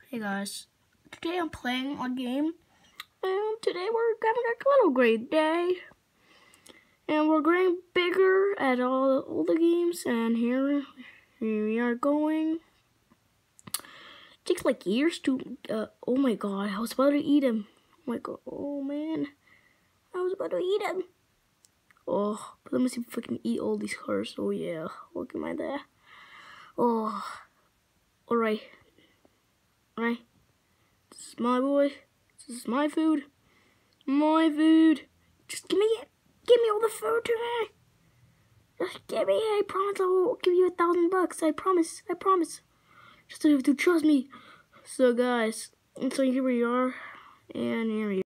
Hey guys, today I'm playing a game, and today we're having a little great day, and we're getting bigger at all the games, and here we are going. It takes like years to, oh my god, I was about to eat him. Oh my god, oh man, I was about to eat him. Oh, but let me see if I can eat all these cars. Oh yeah, look at my there. Oh, alright. This is my boy. This is my food. My food. Just give me it. Give me all the food today. Just give me it. I promise I'll give you $1,000. I promise. I promise. Just have to trust me. So guys, so here we are, and here we are.